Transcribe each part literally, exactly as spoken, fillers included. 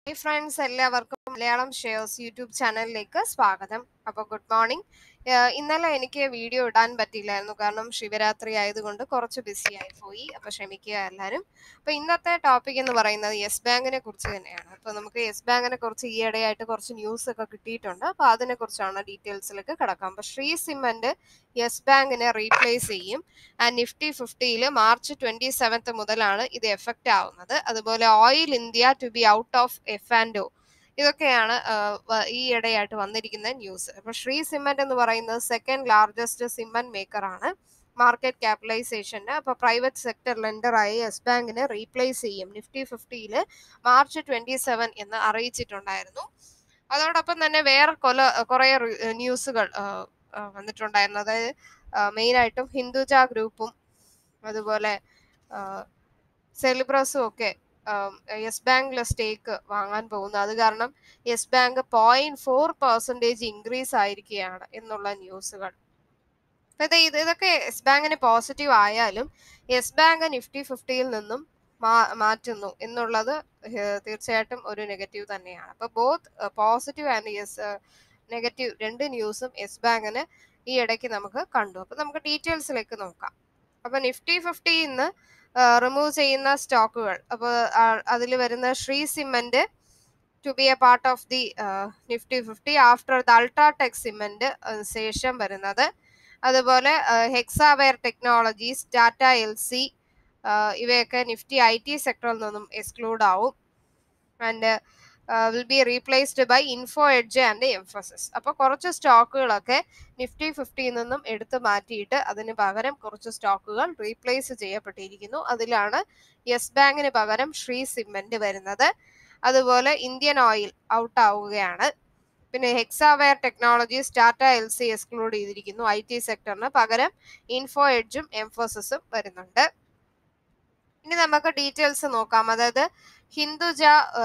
Hi friends, എല്ലാവർക്കും Malayalam shares YouTube ചാനലിലേക്ക് സ്വാഗതം. അപ്പോൾ ഗുഡ് മോർണിംഗ്. ഇന്നലെ എനിക്ക് വീഡിയോ ഇടാൻ പറ്റിയില്ലായിരുന്നു, കാരണം ശിവരാത്രി ആയതുകൊണ്ട് കുറച്ച് ബിസി ആയി പോയി. അപ്പോൾ ക്ഷമിക്കുക എല്ലാവരും. അപ്പോൾ ഇന്നത്തെ ടോപ്പിക് എന്ന് പറയുന്നത് യെസ് ബാങ്കിനെ കുറിച്ച് തന്നെയാണ്. അപ്പോൾ നമുക്ക് യെസ് ബാങ്കിനെ കുറിച്ച് ഈയിടെയായിട്ട് കുറച്ച് ന്യൂസ് ഒക്കെ കിട്ടിയിട്ടുണ്ട്. അപ്പോൾ അതിനെക്കുറിച്ചാണ് ഡീറ്റെയിൽസിലേക്ക് കിടക്കാം. അപ്പോൾ ശ്രീ സിമന്റ് യെസ് ബാങ്കിനെ റീപ്ലേസ് ചെയ്യും. ആൻഡ് നിഫ്റ്റി ഫിഫ്റ്റിയിൽ മാർച്ച് ട്വന്റി സെവൻത്ത് മുതലാണ് ഇത് എഫക്റ്റ് ആവുന്നത്. അതുപോലെ oil India to be out of F and O, ഇതൊക്കെയാണ് ഈ ഇടയായിട്ട് വന്നിരിക്കുന്ന ന്യൂസ്. അപ്പൊ ശ്രീ സിമന്റ് എന്ന് പറയുന്നത് സെക്കൻഡ് ലാർജസ്റ്റ് സിമന്റ് മേക്കർ ആണ് മാർക്കറ്റ് ക്യാപിറ്റലൈസേഷന്. അപ്പൊ പ്രൈവറ്റ് സെക്ടർ ലെൻഡറായി യെസ് ബാങ്കിനെ റീപ്ലേസ് ചെയ്യും നിഫ്റ്റി ഫിഫ്റ്റിയിൽ മാർച്ച് ട്വന്റി സെവൻ എന്ന് അറിയിച്ചിട്ടുണ്ടായിരുന്നു. അതോടൊപ്പം തന്നെ വേറെ കൊല കുറെ ന്യൂസുകൾ വന്നിട്ടുണ്ടായിരുന്നു. അതായത് മെയിനായിട്ടും ഹിന്ദുജ ഗ്രൂപ്പും അതുപോലെ സെലിബ്രസും ഒക്കെ യെസ് ബാങ്കിലെ സ്റ്റേക്ക് വാങ്ങാൻ പോകുന്നു. അത് കാരണം yes bank point four percentage increase ആയിരിക്കുകയാണ് എന്നുള്ള ന്യൂസുകൾ. ഇത് ഇതൊക്കെ യെസ് ബാങ്കിന് പോസിറ്റീവ് ആയാലും യെസ് ബാങ്ക് നിഫ്റ്റി ഫിഫ്റ്റിയിൽ നിന്നും മാ മാറ്റുന്നു എന്നുള്ളത് തീർച്ചയായിട്ടും ഒരു നെഗറ്റീവ് തന്നെയാണ്. അപ്പൊ both positive and yes negative രണ്ട് ന്യൂസും യെസ് ബാങ്കിന് ഈ ഇടയ്ക്ക് നമുക്ക് കണ്ടു. അപ്പൊ നമുക്ക് ഡീറ്റെയിൽസിലേക്ക് നോക്കാം. അപ്പൊ നിഫ്റ്റി ഫിഫ്റ്റിയിൽ നിന്ന് റിമൂവ് ചെയ്യുന്ന സ്റ്റോക്കുകൾ, അപ്പോൾ അതിൽ വരുന്ന Shree cement to be a part of the Nifty fifty after the UltraTech cement ശേഷം വരുന്നത്. അതുപോലെ Hexaware technologies, Tata L C, ഇവയൊക്കെ നിഫ്റ്റി ഐ ടി സെക്ടറിൽ നിന്നും എക്സ്ക്ലൂഡ് ആവും. And will be replaced by Info Edge and Mphasis. അപ്പോൾ കുറച്ച് സ്റ്റോക്കുകളൊക്കെ നിഫ്റ്റി ഫിഫ്റ്റിയിൽ നിന്നും എടുത്തു മാറ്റിയിട്ട് അതിന് പകരം കുറച്ച് സ്റ്റോക്കുകൾ റീപ്ലേസ് ചെയ്യപ്പെട്ടിരിക്കുന്നു. അതിലാണ് യെസ് ബാങ്കിന് പകരം ശ്രീ സിമന്റ് വരുന്നത്. അതുപോലെ ഇന്ത്യൻ ഓയിൽ ഔട്ട് ആവുകയാണ്. പിന്നെ Hexaware technologies, Tata L C exclude ചെയ്തിരിക്കുന്നു. ഐ ടി സെക്ടറിന് പകരം ഇൻഫോ എഡ്ജും എംഫസിസും വരുന്നുണ്ട്. ഇനി നമുക്ക് ഡീറ്റെയിൽസ് നോക്കാം. അതായത് ഹിന്ദുജ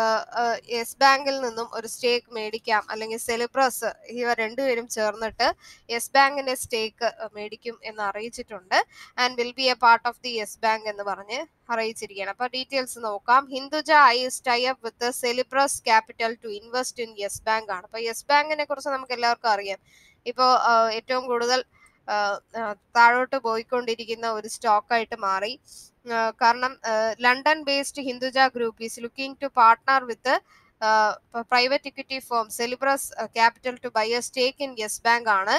യെസ് ബാങ്കിൽ നിന്നും ഒരു സ്റ്റേക്ക് മേടിക്കാം, അല്ലെങ്കിൽ സെലിബ്രസ് ഇവർ രണ്ടുപേരും ചേർന്നിട്ട് യെസ് ബാങ്കിന്റെ സ്റ്റേക്ക് മേടിക്കും എന്ന് അറിയിച്ചിട്ടുണ്ട്. And will be a part of the yes bank എന്ന് പറഞ്ഞ് അറിയിച്ചിരിക്കുകയാണ്. അപ്പൊ ഡീറ്റെയിൽസ് നോക്കാം. Hinduja eyes tie up with Cerberus capital to invest in yes bank ആണ്. അപ്പൊ യെസ് ബാങ്കിനെ കുറിച്ച് നമുക്ക് എല്ലാവർക്കും അറിയാം. ഇപ്പോൾ ഏറ്റവും കൂടുതൽ താഴോട്ട് പോയിക്കൊണ്ടിരിക്കുന്ന ഒരു സ്റ്റോക്കായിട്ട് മാറി. കാരണം London based Hinduja group is looking to partner with private equity firm Cerberus capital to buy a stake in yes bank ആണ്.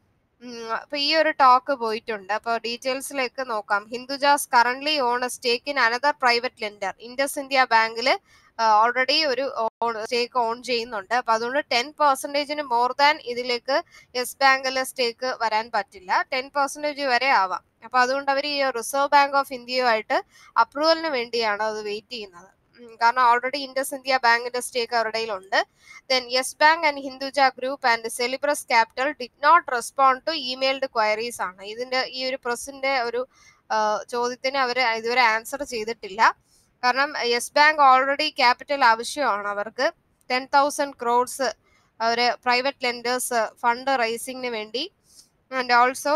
അപ്പൊ ഈ ഒരു ടോക്ക് പോയിട്ടുണ്ട്. അപ്പൊ ഡീറ്റെയിൽസിലേക്ക് നോക്കാം. Hindujas currently own a stake in another private lender. IndusInd ബാങ്കില് already ഒരു സ്റ്റേക്ക് ഓൺ ചെയ്യുന്നുണ്ട്. അപ്പൊ അതുകൊണ്ട് ടെൻ പെർസെന്റേജിന് മോർ ദാൻ ഇതിലേക്ക് യെസ് ബാങ്കിലെ സ്റ്റേക്ക് വരാൻ പറ്റില്ല. ടെൻ പെർസെന്റേജ് വരെ ആവാം. അപ്പൊ അതുകൊണ്ട് അവർ ഈ റിസർവ് ബാങ്ക് ഓഫ് ഇന്ത്യയുമായിട്ട് അപ്രൂവലിന് വേണ്ടിയാണ് അത് വെയിറ്റ് ചെയ്യുന്നത്. കാരണം ഓൾറെഡി ഇൻഡസ് ഇന്ത്യ ബാങ്കിന്റെ സ്റ്റേക്ക് അവരുടെ ഉണ്ട്. Then yes bank and Hinduja group and Cerberus capital did not respond to emailed queries ആണ്. ഇതിന്റെ ഈ ഒരു പ്രസിന്റെ ഒരു ചോദ്യത്തിന് അവർ ഇതുവരെ ആൻസർ ചെയ്തിട്ടില്ല. കാരണം യെസ് ബാങ്ക് ഓൾറെഡി ക്യാപിറ്റൽ ആവശ്യമാണ് അവർക്ക്. ടെൻ തൗസൻഡ് ക്രോഡ്സ് അവര് പ്രൈവറ്റ് ലെൻഡേഴ്സ് ഫണ്ട് റൈസിങ്ങിന് വേണ്ടി ആൻഡ് ഓൾസോ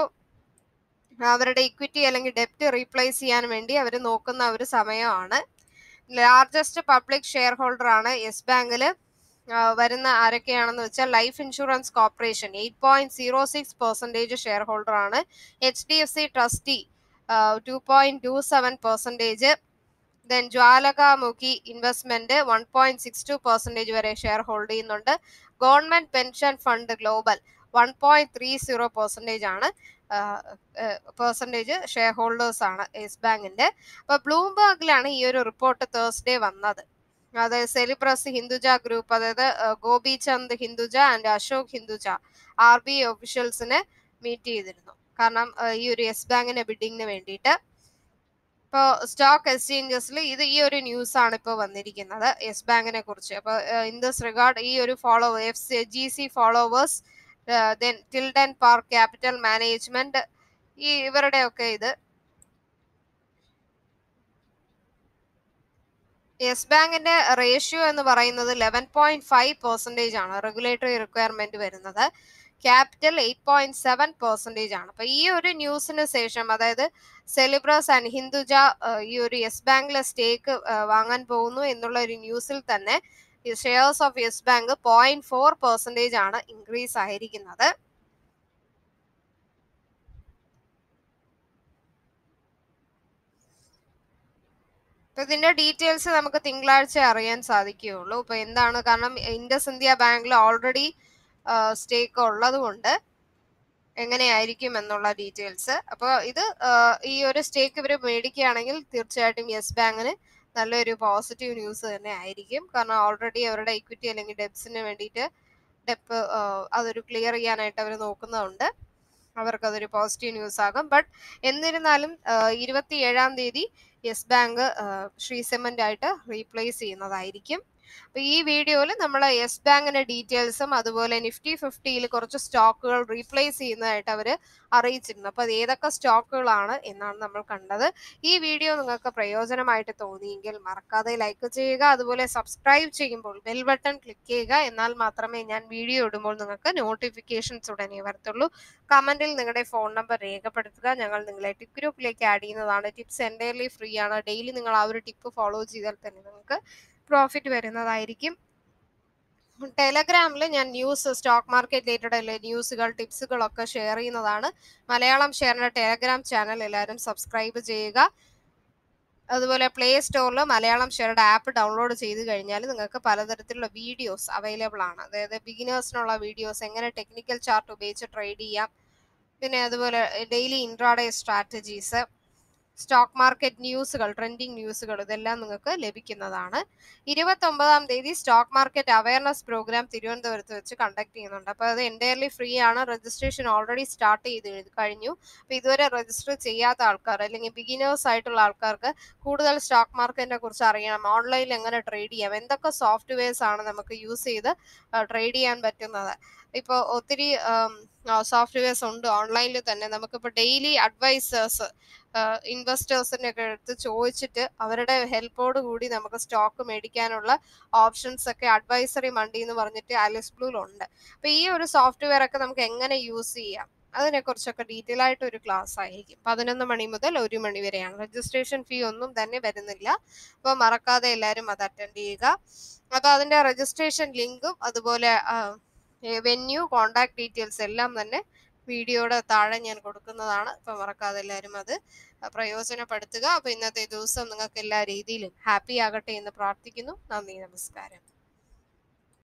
അവരുടെ ഇക്വിറ്റി അല്ലെങ്കിൽ ഡെപ്റ്റ് റീപ്ലേസ് ചെയ്യാൻ വേണ്ടി അവർ നോക്കുന്ന ഒരു സമയമാണ്. ലാർജസ്റ്റ് പബ്ലിക് ഷെയർ ഹോൾഡർ ആണ് യെസ് ബാങ്കിൽ വരുന്ന ആരൊക്കെയാണെന്ന് വെച്ചാൽ life insurance corporation eight point zero six percentage share holder ആണ്. H D F C trustee two point two seven percentage. Then Jwalamukhi investment one point six two percentage വരെ share hold ചെയ്യുന്നുണ്ട്. Government pension fund global one point three zero percentage ആണ് percentage share holders ആണ് yes ബാങ്കിന്റെ. അപ്പൊ ബ്ലൂംബർഗിലാണ് ഈ ഒരു report Thursday വന്നത്. അതായത് സെലിബ്രസ് ഹിന്ദുജ ഗ്രൂപ്പ്, അതായത് Gopichand Hinduja and Ashok Hinduja R B I ഒഫീഷ്യൽസിനെ മീറ്റ് ചെയ്തിരുന്നു. കാരണം ഈ ഒരു യെസ് ബാങ്കിന്റെ ബിഡിങ്ങിന് വേണ്ടിയിട്ട്. ഇപ്പോൾ സ്റ്റോക്ക് എക്സ്ചേഞ്ചസിൽ ഇത് ഈ ഒരു ന്യൂസ് ആണ് ഇപ്പോൾ വന്നിരിക്കുന്നത് യെസ് ബാങ്കിനെ കുറിച്ച്. അപ്പോൾ ഇൻ ദിസ് റിഗാർഡ് ഈ ഒരു follow F G C followers, then Tilden park capital management, ഈ ഇവരുടെ ഒക്കെ ഇത് യെസ് ബാങ്കിന്റെ റേഷ്യോ എന്ന് പറയുന്നത് ലെവൻ പോയിന്റ് ഫൈവ് പെർസെൻറ്റേജ് ആണ് റെഗുലേറ്ററി റിക്വയർമെന്റ് വരുന്നത്. Capital eight point seven percentage ആണ്. അപ്പൊ ഈ ഒരു ന്യൂസിന് ശേഷം, അതായത് സെലിബ്രസ് ആൻഡ് ഹിന്ദുജ ഈ ഒരു യെസ് ബാങ്കിലെ സ്റ്റേക്ക് വാങ്ങാൻ പോകുന്നു എന്നുള്ള ഒരു ന്യൂസിൽ തന്നെ shares of yes bank point four percentage ആണ് ഇൻക്രീസ് ആയിരിക്കുന്നത്. ഇപ്പൊ ഇതിന്റെ ഡീറ്റെയിൽസ് നമുക്ക് തിങ്കളാഴ്ച അറിയാൻ സാധിക്കുകയുള്ളൂ. ഇപ്പൊ എന്താണ്, കാരണം ഇൻഡസ് ഇന്ത്യ ബാങ്കിൽ ഓൾറെഡി സ്റ്റേക്ക് ഉള്ളത് കൊണ്ട് എങ്ങനെയായിരിക്കും എന്നുള്ള ഡീറ്റെയിൽസ്. അപ്പോൾ ഇത് ഈ ഒരു സ്റ്റേക്ക് ഇവർ മേടിക്കുകയാണെങ്കിൽ തീർച്ചയായിട്ടും യെസ് ബാങ്കിന് നല്ലൊരു പോസിറ്റീവ് ന്യൂസ് തന്നെ ആയിരിക്കും. കാരണം ഓൾറെഡി അവരുടെ ഇക്വിറ്റി അല്ലെങ്കിൽ ഡെപ്സിന് വേണ്ടിയിട്ട് ഡെപ്പ് അതൊരു ക്ലിയർ ചെയ്യാനായിട്ട് അവർ നോക്കുന്നതുകൊണ്ട് അവർക്കതൊരു പോസിറ്റീവ് ന്യൂസ് ആകും. ബട്ട് എന്നിരുന്നാലും ഇരുപത്തി ഏഴാം തീയതി യെസ് ബാങ്ക് ശ്രീ സിമന്റ് ആയിട്ട് റീപ്ലേസ് ചെയ്യുന്നതായിരിക്കും. അപ്പൊ ഈ വീഡിയോയിൽ നമ്മൾ യെസ് ബാങ്കിന്റെ ഡീറ്റെയിൽസും അതുപോലെ നിഫ്റ്റി ഫിഫ്റ്റിയിൽ കുറച്ച് സ്റ്റോക്കുകൾ റീപ്ലേസ് ചെയ്യുന്നതായിട്ട് അവർ അറിയിച്ചിരുന്നു. അപ്പൊ അത് ഏതൊക്കെ സ്റ്റോക്കുകളാണ് എന്നാണ് നമ്മൾ കണ്ടത്. ഈ വീഡിയോ നിങ്ങൾക്ക് പ്രയോജനമായിട്ട് തോന്നിയെങ്കിൽ മറക്കാതെ ലൈക്ക് ചെയ്യുക. അതുപോലെ സബ്സ്ക്രൈബ് ചെയ്യുമ്പോൾ ബെൽ ബട്ടൺ ക്ലിക്ക് ചെയ്യുക. എന്നാൽ മാത്രമേ ഞാൻ വീഡിയോ ഇടുമ്പോൾ നിങ്ങൾക്ക് നോട്ടിഫിക്കേഷൻസ് ഉടനെ വരത്തുള്ളൂ. കമന്റിൽ നിങ്ങളുടെ ഫോൺ നമ്പർ രേഖപ്പെടുത്തുക. ഞങ്ങൾ നിങ്ങളെ ടിപ്പ് ഗ്രൂപ്പിലേക്ക് ആഡ് ചെയ്യുന്നതാണ്. ടിപ്സ് എൻ്റയർലി ഫ്രീ ആണ്. ഡെയിലി നിങ്ങൾ ആ ഒരു ടിപ്പ് ഫോളോ ചെയ്താൽ തന്നെ നിങ്ങൾക്ക് പ്രോഫിറ്റ് വരുന്നതായിരിക്കും. ടെലഗ്രാമിൽ ഞാൻ ന്യൂസ്, സ്റ്റോക്ക് മാർക്കറ്റ് റിലേറ്റഡ് ന്യൂസുകൾ, ടിപ്സുകളൊക്കെ ഷെയർ ചെയ്യുന്നതാണ്. മലയാളം ഷെയറിന്റെ ടെലഗ്രാം ചാനൽ എല്ലാവരും സബ്സ്ക്രൈബ് ചെയ്യുക. അതുപോലെ പ്ലേ സ്റ്റോറിൽ മലയാളം ഷെയറുടെ ആപ്പ് ഡൗൺലോഡ് ചെയ്ത് കഴിഞ്ഞാൽ നിങ്ങൾക്ക് പലതരത്തിലുള്ള വീഡിയോസ് അവൈലബിൾ ആണ്. അതായത് ബിഗിനേഴ്സിനുള്ള വീഡിയോസ്, എങ്ങനെ ടെക്നിക്കൽ ചാർട്ട് ഉപയോഗിച്ച് ട്രേഡ് ചെയ്യാം, പിന്നെ അതുപോലെ daily intraday strategies, stock market ന്യൂസുകൾ, ട്രെൻഡിങ് ന്യൂസുകൾ, ഇതെല്ലാം നിങ്ങൾക്ക് ലഭിക്കുന്നതാണ്. ഇരുപത്തി ഒമ്പതാം തീയതി സ്റ്റോക്ക് മാർക്കറ്റ് അവയർനെസ് പ്രോഗ്രാം തിരുവനന്തപുരത്ത് വെച്ച് കണ്ടക്ട് ചെയ്യുന്നുണ്ട്. അപ്പോൾ അത് എൻ്റയർലി ഫ്രീ ആണ്. രജിസ്ട്രേഷൻ ഓൾറെഡി സ്റ്റാർട്ട് ചെയ്ത് കഴിഞ്ഞു. അപ്പോൾ ഇതുവരെ രജിസ്റ്റർ ചെയ്യാത്ത ആൾക്കാർ അല്ലെങ്കിൽ ബിഗിനേഴ്സ് ആയിട്ടുള്ള ആൾക്കാർക്ക് കൂടുതൽ സ്റ്റോക്ക് മാർക്കറ്റിനെ കുറിച്ച് അറിയണം, ഓൺലൈനിൽ എങ്ങനെ ട്രേഡ് ചെയ്യാം, എന്തൊക്കെ സോഫ്റ്റ്വെയർസ് ആണ് നമുക്ക് യൂസ് ചെയ്ത് ട്രേഡ് ചെയ്യാൻ പറ്റുന്നത്. ഇപ്പോൾ ഒത്തിരി സോഫ്റ്റ്വെയർസ് ഉണ്ട് ഓൺലൈനിൽ തന്നെ. നമുക്കിപ്പോൾ ഡെയിലി അഡ്വൈസേഴ്സ് ഇൻവെസ്റ്റേഴ്സിൻ്റെ ഒക്കെ അടുത്ത് ചോദിച്ചിട്ട് അവരുടെ ഹെൽപ്പോട് കൂടി നമുക്ക് സ്റ്റോക്ക് മേടിക്കാനുള്ള ഓപ്ഷൻസ് ഒക്കെ അഡ്വൈസറി മണ്ടി എന്ന് പറഞ്ഞിട്ട് ആലിസ് ബ്ലൂലുണ്ട്. അപ്പോൾ ഈ ഒരു സോഫ്റ്റ്വെയർ ഒക്കെ നമുക്ക് എങ്ങനെ യൂസ് ചെയ്യാം അതിനെക്കുറിച്ചൊക്കെ ഡീറ്റെയിൽ ആയിട്ട് ഒരു ക്ലാസ് ആയിരിക്കും. പതിനൊന്ന് മണി മുതൽ ഒരു മണി വരെയാണ്. രജിസ്ട്രേഷൻ ഫീ ഒന്നും തന്നെ വരുന്നില്ല. അപ്പോൾ മറക്കാതെ എല്ലാവരും അത് അറ്റൻഡ് ചെയ്യുക. അപ്പോൾ അതിൻ്റെ രജിസ്ട്രേഷൻ ലിങ്കും അതുപോലെ വെന്യൂ, കോണ്ടാക്ട് ഡീറ്റെയിൽസ് എല്ലാം തന്നെ വീഡിയോയുടെ താഴെ ഞാൻ കൊടുക്കുന്നതാണ്. അപ്പോൾ മറക്കാതെ എല്ലാവരും അത് പ്രയോജനപ്പെടുത്തുക. അപ്പോൾ ഇന്നത്തെ ദിവസം നിങ്ങൾക്ക് എല്ലാ രീതിയിലും ഹാപ്പി ആകട്ടെ എന്ന് പ്രാർത്ഥിക്കുന്നു. നന്ദി, നമസ്കാരം.